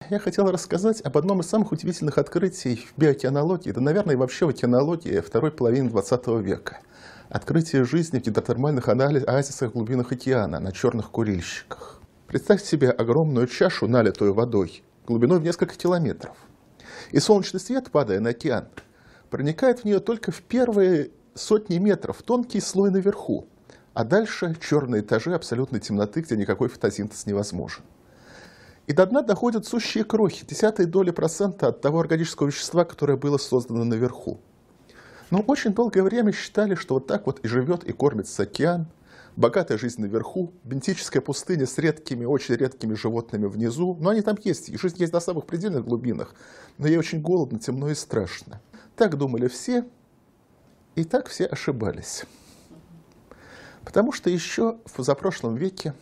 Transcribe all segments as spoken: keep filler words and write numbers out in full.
Я хотел рассказать об одном из самых удивительных открытий в биоокеанологии, да, наверное, и вообще в океанологии второй половины двадцатого века. Открытие жизни в гидротермальных оазисах в глубинах океана, на черных курильщиках. Представьте себе огромную чашу, налитую водой, глубиной в несколько километров. И солнечный свет, падая на океан, проникает в нее только в первые сотни метров, тонкий слой наверху, а дальше черные этажи абсолютной темноты, где никакой фотосинтез невозможен. И до дна доходят сущие крохи, десятые доли процента от того органического вещества, которое было создано наверху. Но очень долгое время считали, что вот так вот и живет, и кормится океан, богатая жизнь наверху, бентическая пустыня с редкими, очень редкими животными внизу. Но они там есть, и жизнь есть на самых предельных глубинах, но ей очень голодно, темно и страшно. Так думали все, и так все ошибались. Потому что еще в позапрошлом веке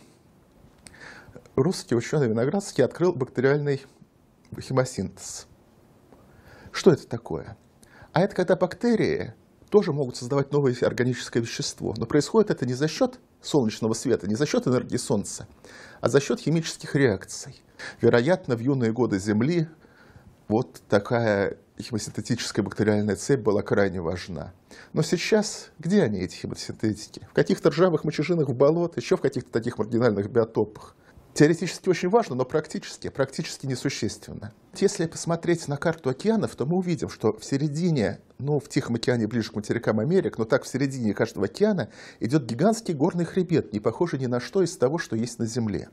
русский ученый Виноградский открыл бактериальный хемосинтез. Что это такое? А это когда бактерии тоже могут создавать новое органическое вещество. Но происходит это не за счет солнечного света, не за счет энергии Солнца, а за счет химических реакций. Вероятно, в юные годы Земли вот такая хемосинтетическая бактериальная цепь была крайне важна. Но сейчас где они, эти хемосинтетики? В каких-то ржавых мочежинах в болот, еще в каких-то таких маргинальных биотопах. Теоретически очень важно, но практически, практически несущественно. Если посмотреть на карту океанов, то мы увидим, что в середине, ну, в Тихом океане ближе к материкам Америк, но так в середине каждого океана идет гигантский горный хребет, не похожий ни на что из того, что есть на Земле.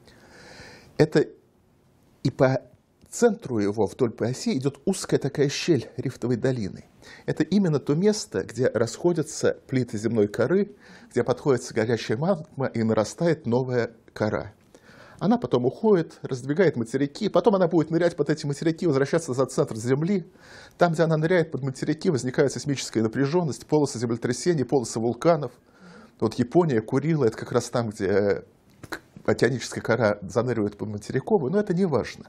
Это и по центру его, вдоль по оси, идет узкая такая щель рифтовой долины. Это именно то место, где расходятся плиты земной коры, где подходится горячая магма и нарастает новая кора. Она потом уходит, раздвигает материки, потом она будет нырять под эти материки, возвращаться за центр Земли. Там, где она ныряет под материки, возникает сейсмическая напряженность, полосы землетрясений, полосы вулканов. Вот Япония, Курила, это как раз там, где океаническая кора заныривает под материковую, но это не важно.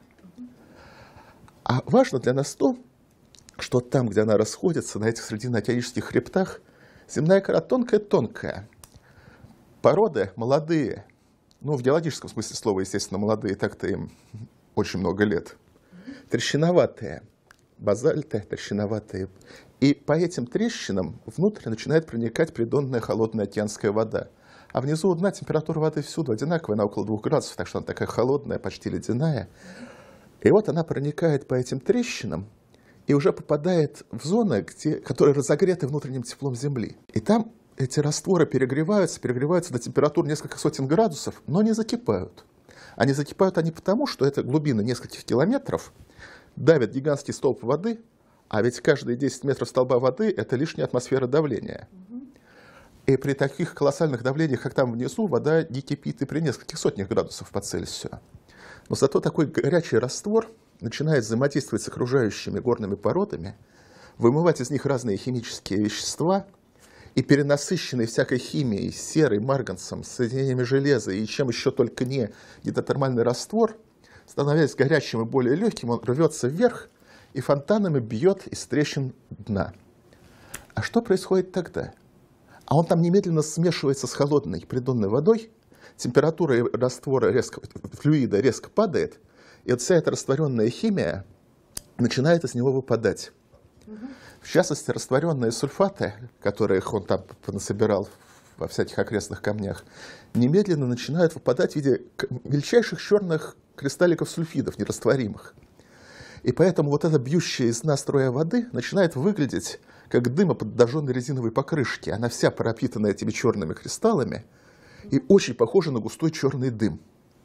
А важно для нас то, что там, где она расходится, на этих срединно-океанических хребтах, земная кора тонкая-тонкая, породы молодые. Ну, в геологическом смысле слова, естественно, молодые, так-то им очень много лет. Трещиноватые, базальты, трещиноватые. И по этим трещинам внутрь начинает проникать придонная холодная океанская вода. А внизу у дна температура воды всюду одинаковая, она около двух градусов, так что она такая холодная, почти ледяная. И вот она проникает по этим трещинам и уже попадает в зоны, где, которые разогреты внутренним теплом Земли. И там эти растворы перегреваются, перегреваются до температур несколько сотен градусов, но не закипают. Они закипают они потому, что это глубина нескольких километров, давит гигантский столб воды, а ведь каждые десять метров столба воды – это лишняя атмосфера давления. И при таких колоссальных давлениях, как там внизу, вода не кипит и при нескольких сотнях градусов по Цельсию. Но зато такой горячий раствор начинает взаимодействовать с окружающими горными породами, вымывать из них разные химические вещества, и перенасыщенный всякой химией, серой, марганцем, соединениями железа и чем еще только не гидротермальный раствор, становясь горячим и более легким, он рвется вверх и фонтанами бьет из трещин дна. А что происходит тогда? А он там немедленно смешивается с холодной придонной водой, температура раствора резко, флюида резко падает, и вот вся эта растворенная химия начинает из него выпадать. В частности, растворенные сульфаты, которых он там понасобирал во всяких окрестных камнях, немедленно начинают выпадать в виде мельчайших черных кристалликов сульфидов, нерастворимых. И поэтому вот эта бьющая из дна струя воды начинает выглядеть как дым от подожженной резиновой покрышки. Она вся пропитана этими черными кристаллами и очень похожа на густой черный дым.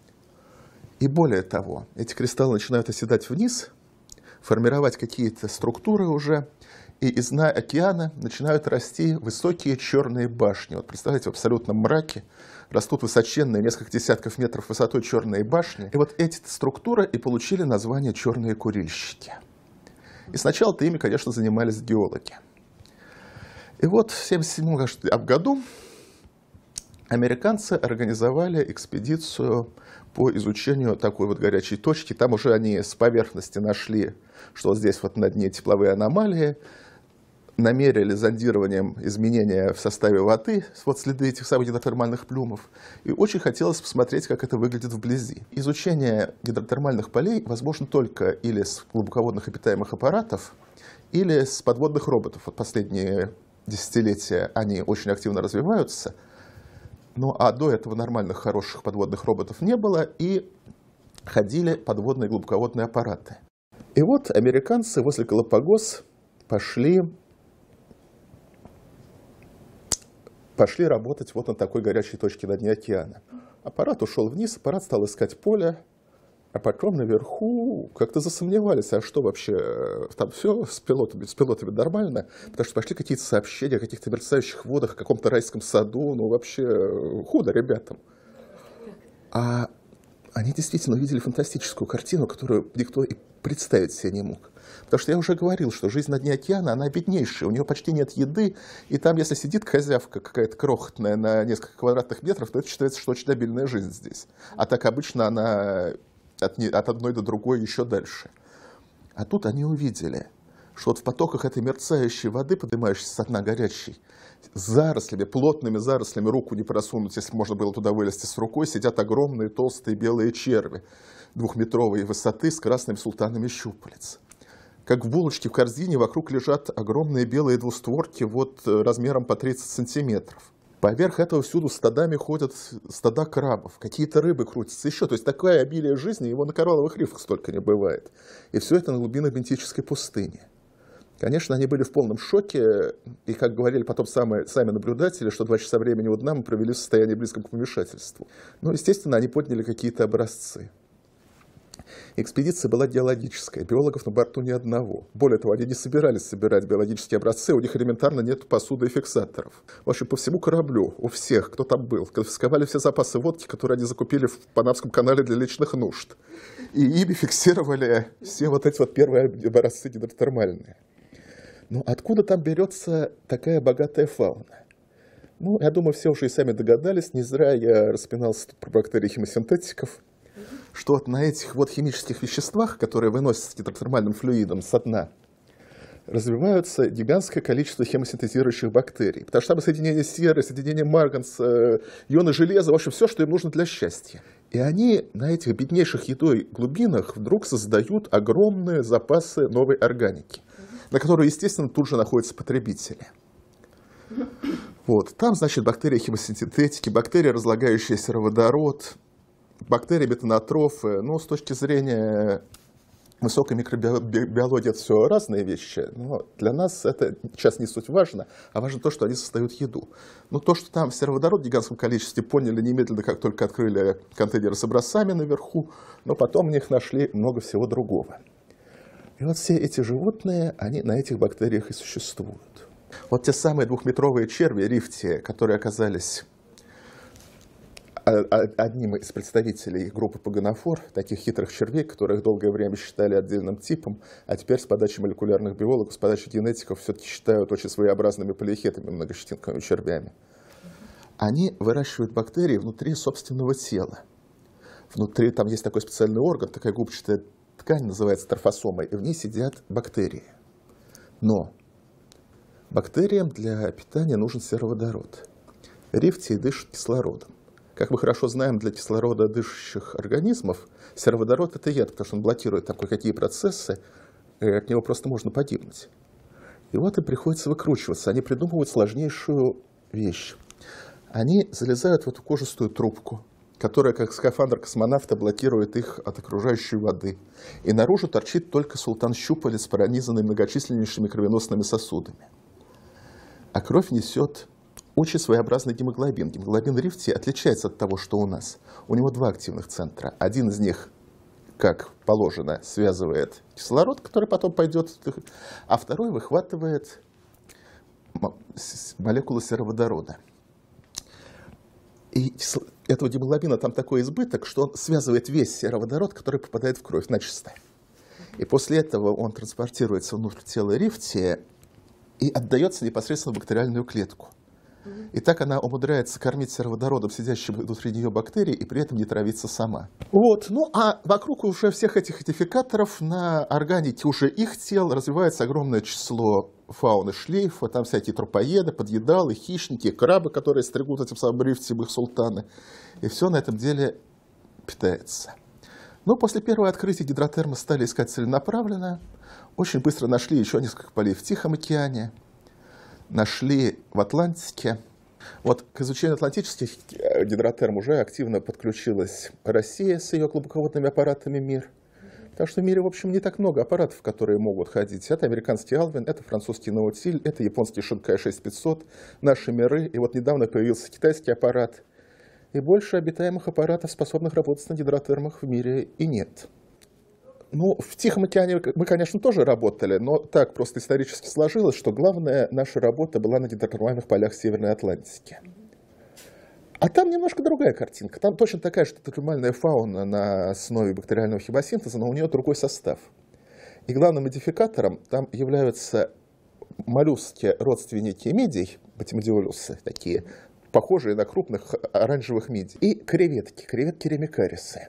И более того, эти кристаллы начинают оседать вниз, формировать какие-то структуры уже, и из дна океана начинают расти высокие черные башни. Вот представляете, в абсолютном мраке растут высоченные, несколько десятков метров высотой черные башни. И вот эти структуры и получили название черные курильщики. И сначала-то ими, конечно, занимались геологи. И вот в тысяча девятьсот семьдесят седьмом году американцы организовали экспедицию по изучению такой вот горячей точки. Там уже они с поверхности нашли, что здесь вот на дне тепловые аномалии. намерили зондированием изменения в составе воды, вот следы этих самых гидротермальных плюмов, и очень хотелось посмотреть, как это выглядит вблизи. Изучение гидротермальных полей возможно только или с глубоководных обитаемых аппаратов, или с подводных роботов. Вот последние десятилетия они очень активно развиваются, ну а до этого нормальных, хороших подводных роботов не было, и ходили подводные глубоководные аппараты. И вот американцы возле Галапагос пошли... Пошли работать вот на такой горячей точке на дне океана. Аппарат ушел вниз, аппарат стал искать поле, а потом наверху как-то засомневались, а что вообще, там все с пилотами, с пилотами нормально, потому что пошли какие-то сообщения о каких-то мерцающих водах, о каком-то райском саду, ну вообще худо ребятам. А они действительно увидели фантастическую картину, которую никто и представить себе не мог. Потому что я уже говорил, что жизнь на дне океана, она беднейшая, у нее почти нет еды, и там, если сидит козявка какая-то крохотная на несколько квадратных метров, то это считается, что очень обильная жизнь здесь. А так обычно она от, не, от одной до другой еще дальше. А тут они увидели, что вот в потоках этой мерцающей воды, поднимающейся со дна горячей, зарослями, плотными зарослями, руку не просунуть, если можно было туда вылезти с рукой, сидят огромные толстые белые черви двухметровой высоты с красными султанами щупалец. Как в булочке в корзине вокруг лежат огромные белые двустворки вот размером по тридцать сантиметров. Поверх этого всюду стадами ходят стада крабов, какие-то рыбы крутятся еще. То есть такое обилие жизни, его на коралловых рифах столько не бывает. И все это на глубинах Бентической пустыни. Конечно, они были в полном шоке, и, как говорили потом сами, сами наблюдатели, что два часа времени у дна мы провели в состоянии близком к помешательству. Но, естественно, они подняли какие-то образцы. Экспедиция была геологическая, биологов на борту ни одного. Более того, они не собирались собирать биологические образцы, у них элементарно нет посуды и фиксаторов. В общем, по всему кораблю, у всех, кто там был, конфисковали все запасы водки, которые они закупили в Панамском канале для личных нужд. И ими фиксировали все вот эти вот первые образцы гидротермальные. Но откуда там берется такая богатая фауна? Ну, я думаю, все уже и сами догадались, не зря я распинался тут про бактерии химосинтетиков, что вот на этих вот химических веществах, которые выносятся гидротермальным флюидом со дна, развиваются гигантское количество хемосинтезирующих бактерий. Потому что там соединение серы, соединение марганца, ионы железа, в общем, все, что им нужно для счастья. И они на этих беднейших едой глубинах вдруг создают огромные запасы новой органики, на которую, естественно, тут же находятся потребители. Вот. Там, значит, бактерии химосинтетики, бактерии, разлагающие сероводород, бактерии метанотрофы. Ну, с точки зрения высокой микробиологии, это все разные вещи, но для нас это сейчас не суть важно, а важно то, что они создают еду. Но то, что там сероводород в гигантском количестве, поняли немедленно, как только открыли контейнеры с образцами наверху, но потом в них нашли много всего другого. И вот все эти животные, они на этих бактериях и существуют. Вот те самые двухметровые черви, рифтии, которые оказались одним из представителей группы пагонофор, таких хитрых червей, которых долгое время считали отдельным типом, а теперь с подачи молекулярных биологов, с подачи генетиков все-таки считают очень своеобразными полиэхетами, многощетинковыми червями. Они выращивают бактерии внутри собственного тела. Внутри там есть такой специальный орган, такая губчатая ткань, называется торфосомой, и в ней сидят бактерии. Но бактериям для питания нужен сероводород. Рифтии дышат кислородом. Как мы хорошо знаем, для кислорододышащих организмов сероводород – это яд, потому что он блокирует там кое-какие процессы, и от него просто можно погибнуть. И вот им приходится выкручиваться. Они придумывают сложнейшую вещь. Они залезают в эту кожистую трубку, которая, как скафандр космонавта, блокирует их от окружающей воды. И наружу торчит только султан-щупалец, пронизанный многочисленнейшими кровеносными сосудами. А кровь несет очень своеобразный гемоглобин. Гемоглобин рифтии отличается от того, что у нас. У него два активных центра. Один из них, как положено, связывает кислород, который потом пойдет, а второй выхватывает молекулы сероводорода. И этого гемоглобина там такой избыток, что он связывает весь сероводород, который попадает в кровь начисто. И после этого он транспортируется внутрь тела рифтии и отдается непосредственно в бактериальную клетку. И так она умудряется кормить сероводородом сидящим внутри нее бактерии и при этом не травиться сама. Вот. Ну а вокруг уже всех этих идентификаторов на органике уже их тел развивается огромное число фауны шлейфа, там всякие трупоеды, подъедалы, хищники, крабы, которые стригут этим самым рифтем их султаны. И все на этом деле питается. Но после первого открытия гидротермы стали искать целенаправленно. Очень быстро нашли еще несколько полей в Тихом океане, нашли в Атлантике. Вот к изучению атлантических гидротерм уже активно подключилась Россия с ее глубоководными аппаратами МИР. Так что в мире, в общем, не так много аппаратов, которые могут ходить. Это американский Алвин, это французский Наутиль, это японский Шинкай шесть пятьсот, наши миры. И вот недавно появился китайский аппарат. И больше обитаемых аппаратов, способных работать на гидротермах, в мире и нет. Ну, в Тихом океане мы, конечно, тоже работали, но так просто исторически сложилось, что главная наша работа была на гидротермальных полях Северной Атлантики. А там немножко другая картинка. Там точно такая же гидротермальная фауна на основе бактериального химосинтеза, но у нее другой состав. И главным модификатором там являются моллюски, родственники мидий, батимодиолюсы, такие, похожие на крупных оранжевых мидий, и креветки, креветки ремикарисы.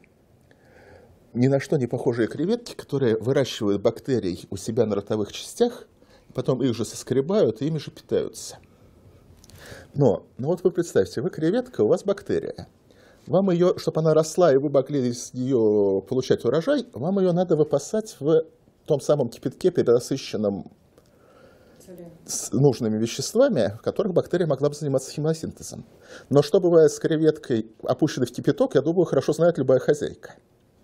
Ни на что не похожие креветки, которые выращивают бактерий у себя на ротовых частях, потом их же соскребают и ими же питаются. Но, ну вот вы представьте, вы креветка, у вас бактерия. Вам ее, чтобы она росла и вы могли из нее получать урожай, вам ее надо выпасать в том самом кипятке, перенасыщенном с нужными веществами, в которых бактерия могла бы заниматься химосинтезом. Но что бывает с креветкой, опущенной в кипяток, я думаю, хорошо знает любая хозяйка.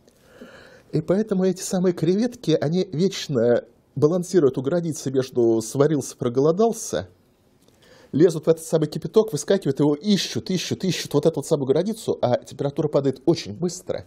И поэтому эти самые креветки, они вечно балансируют у границы между сварился, проголодался, лезут в этот самый кипяток, выскакивают, его ищут, ищут, ищут вот эту вот самую границу, а температура падает очень быстро.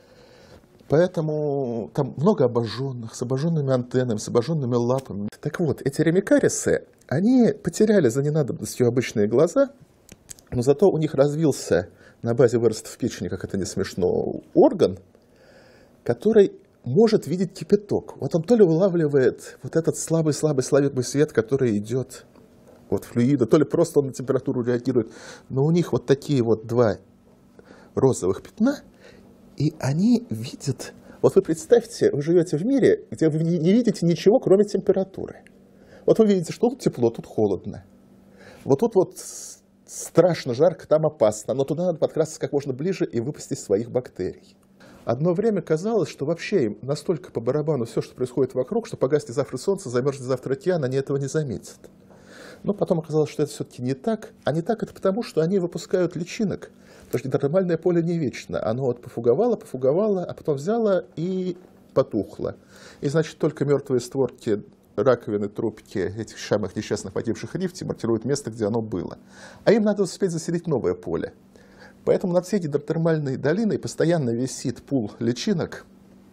Поэтому там много обожженных, с обожженными антеннами, с обожженными лапами. Так вот, эти ремикарисы, они потеряли за ненадобностью обычные глаза, но зато у них развился на базе выростов в печени, как это не смешно, орган, который может видеть кипяток. Вот он то ли вылавливает вот этот слабый-слабый слабый свет, который идет от флюида, то ли просто он на температуру реагирует. Но у них вот такие вот два розовых пятна, и они видят... Вот вы представьте, вы живете в мире, где вы не видите ничего, кроме температуры. Вот вы видите, что тут тепло, тут холодно. Вот тут вот страшно жарко, там опасно, но туда надо подкрасться как можно ближе и выпустить своих бактерий. Одно время казалось, что вообще им настолько по барабану все, что происходит вокруг, что погаснет завтра солнце, замерзнет завтра океан, они этого не заметят. Но потом оказалось, что это все-таки не так. А не так это потому, что они выпускают личинок. Потому что гидротермальное поле не вечно. Оно вот пофуговало, пофуговало, а потом взяло и потухло. И значит, только мертвые створки, раковины, трубки этих самых несчастных погибших рифтей маркируют место, где оно было. А им надо успеть заселить новое поле. Поэтому над всей гидротермальной долиной постоянно висит пул личинок.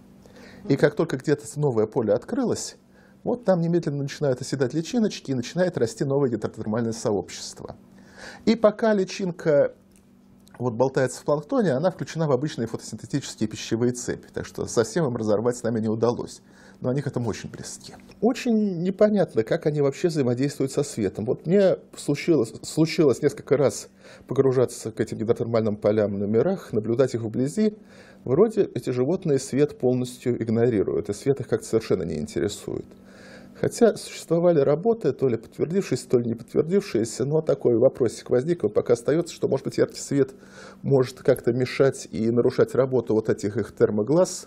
И как только где-то новое поле открылось, вот там немедленно начинают оседать личиночки и начинает расти новое гидротермальное сообщество. И пока личинка вот болтается в планктоне, она включена в обычные фотосинтетические пищевые цепи. Так что совсем им разорвать с нами не удалось. Но они к этому очень близки. Очень непонятно, как они вообще взаимодействуют со светом. Вот мне случилось, случилось несколько раз погружаться к этим гидротермальным полям на мирах, наблюдать их вблизи. Вроде эти животные свет полностью игнорируют, и свет их как-то совершенно не интересует. Хотя существовали работы, то ли подтвердившиеся, то ли не подтвердившиеся, но такой вопросик возник, он пока остается, что, может быть, яркий свет может как-то мешать и нарушать работу вот этих их термоглаз.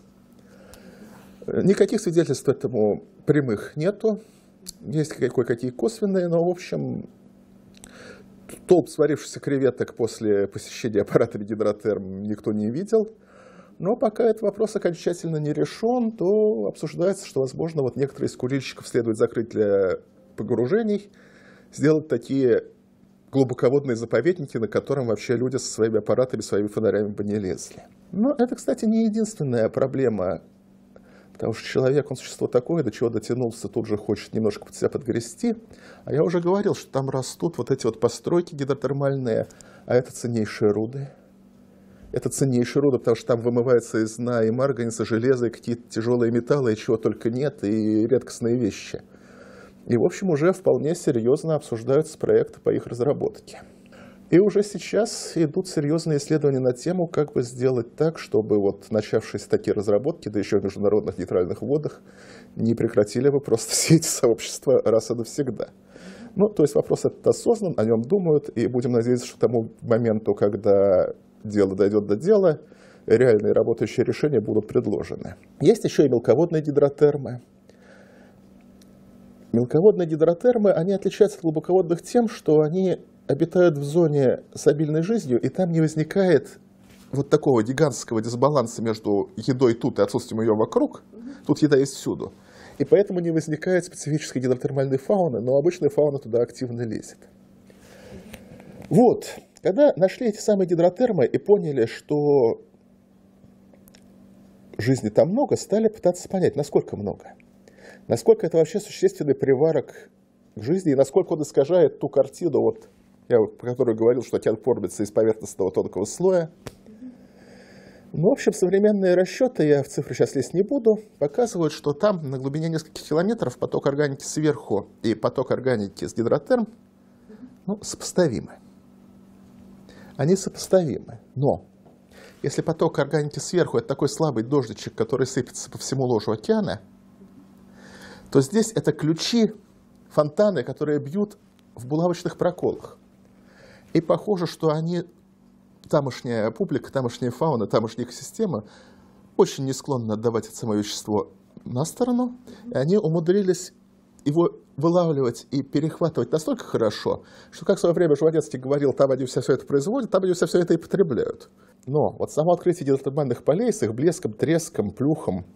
Никаких свидетельств этому прямых нету, есть кое-какие косвенные, но, в общем, толп сварившихся креветок после посещения аппарата гидротерм никто не видел. Но пока этот вопрос окончательно не решен, то обсуждается, что, возможно, вот некоторые из курильщиков следует закрыть для погружений, сделать такие глубоководные заповедники, на котором вообще люди со своими аппаратами, своими фонарями бы не лезли. Но это, кстати, не единственная проблема, потому что человек, он существо такое, до чего дотянулся, тут же хочет немножко под себя подгрести. А я уже говорил, что там растут вот эти вот постройки гидротермальные, а это ценнейшие руды. Это ценнейшая руда, потому что там вымывается из дна и марганец, и железо, и какие-то тяжелые металлы, и чего только нет, и редкостные вещи. И, в общем, уже вполне серьезно обсуждаются проекты по их разработке. И уже сейчас идут серьезные исследования на тему, как бы сделать так, чтобы вот начавшиеся такие разработки, да еще в международных нейтральных водах, не прекратили бы просто все эти сообщества раз и навсегда. Ну, то есть вопрос этот осознан, о нем думают, и будем надеяться, что к тому моменту, когда дело дойдет до дела, реальные работающие решения будут предложены. Есть еще и мелководные гидротермы. Мелководные гидротермы, они отличаются от глубоководных тем, что они обитают в зоне с обильной жизнью, и там не возникает вот такого гигантского дисбаланса между едой тут и отсутствием ее вокруг. Тут еда есть всюду. И поэтому не возникает специфической гидротермальной фауны, но обычная фауна туда активно лезет. Вот, когда нашли эти самые гидротермы и поняли, что жизни там много, стали пытаться понять, насколько много. Насколько это вообще существенный приварок к жизни, и насколько он искажает ту картину, вот, я, про которую говорил, что океан формится из поверхностного тонкого слоя. Ну, в общем, современные расчеты, я в цифры сейчас лезть не буду, показывают, что там на глубине нескольких километров поток органики сверху и поток органики с гидротерм, ну, сопоставимы. Они сопоставимы, но если поток органики сверху – это такой слабый дождичек, который сыпется по всему ложу океана, то здесь это ключи, фонтаны, которые бьют в булавочных проколах. И похоже, что они, тамошняя публика, тамошняя фауна, тамошняя экосистема очень не склонны отдавать это самое вещество на сторону. И они умудрились его вылавливать и перехватывать настолько хорошо, что, как в свое время Жванецкий говорил, там они все, все это производят, там они все, все это и потребляют. Но вот само открытие гидротермальных полей с их блеском, треском, плюхом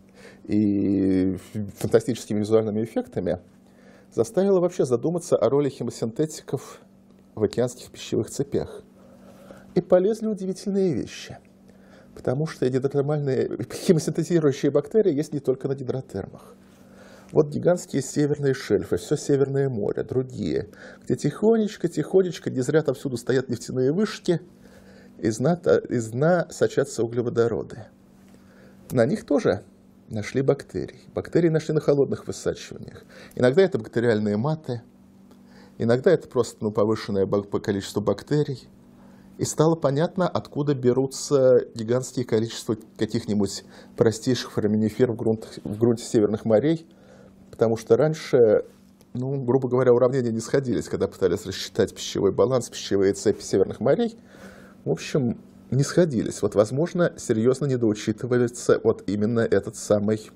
и фантастическими визуальными эффектами заставило вообще задуматься о роли химосинтетиков в океанских пищевых цепях. И полезли удивительные вещи. Потому что гидротермальные химосинтезирующие бактерии есть не только на гидротермах. Вот гигантские северные шельфы, все Северное море, другие, где тихонечко-тихонечко, не зря там всюду стоят нефтяные вышки, из дна, из дна сочатся углеводороды. На них тоже нашли бактерии. Бактерии нашли на холодных высачиваниях. Иногда это бактериальные маты, иногда это просто ну, повышенное по количеству бактерий. И стало понятно, откуда берутся гигантские количества каких-нибудь простейших фораминифер в, грунт, в грунте северных морей, потому что раньше, ну, грубо говоря, уравнения не сходились, когда пытались рассчитать пищевой баланс, пищевые цепи северных морей. В общем, не сходились. Вот, возможно, серьезно недоучитывается вот именно этот самый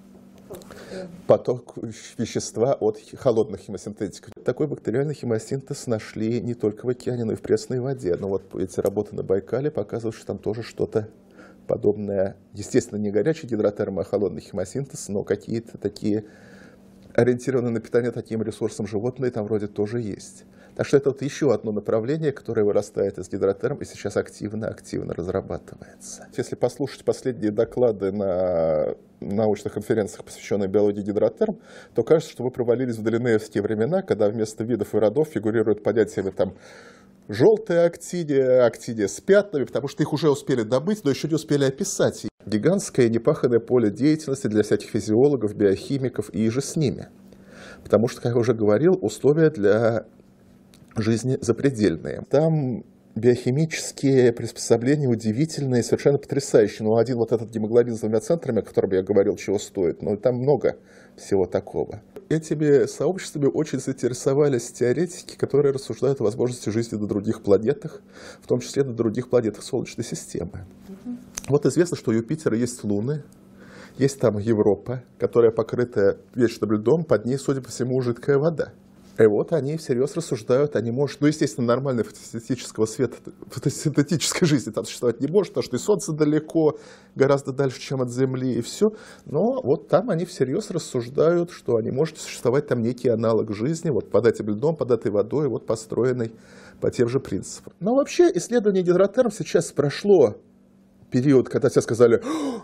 поток вещества от холодных химосинтетиков. Такой бактериальный химосинтез нашли не только в океане, но и в пресной воде. Но вот эти работы на Байкале показывают, что там тоже что-то подобное. Естественно, не горячий гидротерм, а холодный химосинтез, но какие-то такие ориентированные на питание таким ресурсом животные там вроде тоже есть. Так что это вот еще одно направление, которое вырастает из гидротерм и сейчас активно-активно разрабатывается. Если послушать последние доклады на научных конференциях, посвященных биологии гидротерм, то кажется, что мы провалились в долинеевские времена, когда вместо видов и родов фигурируют понятиями там желтая актиния, актиния с пятнами, потому что их уже успели добыть, но еще не успели описать. Гигантское непаханное поле деятельности для всяких физиологов, биохимиков и же с ними. Потому что, как я уже говорил, условия для жизни запредельные. Там биохимические приспособления удивительные, совершенно потрясающие. Ну, один вот этот гемоглобин с двумя центрами, о котором я говорил, чего стоит, но там много всего такого. Этими сообществами очень заинтересовались теоретики, которые рассуждают о возможности жизни на других планетах, в том числе на других планетах Солнечной системы. Угу. Вот известно, что у Юпитера есть луны, есть там Европа, которая покрыта вечным льдом, под ней, судя по всему, жидкая вода. И вот они всерьез рассуждают, они может, ну, естественно, нормальной фотосинтетического света, фотосинтетической жизни там существовать не может, потому что и Солнце далеко, гораздо дальше, чем от Земли, и все. Но вот там они всерьез рассуждают, что не может существовать там некий аналог жизни, вот под этим льдом, под этой водой, вот построенный по тем же принципам. Но вообще исследование гидротерм сейчас прошло период, когда все сказали...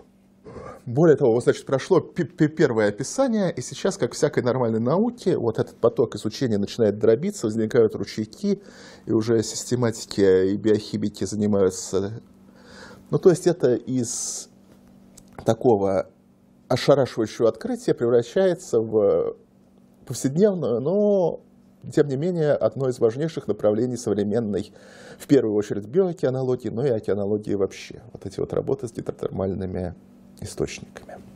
Более того, вот, значит, прошло первое описание, и сейчас, как в всякой нормальной науке, вот этот поток изучения начинает дробиться, возникают ручейки, и уже систематики и биохимики занимаются. Ну, то есть это из такого ошарашивающего открытия превращается в повседневную, но тем не менее, одно из важнейших направлений современной, в первую очередь, биоокеанологии, но и океанологии вообще. Вот эти вот работы с гидротермальными источниками.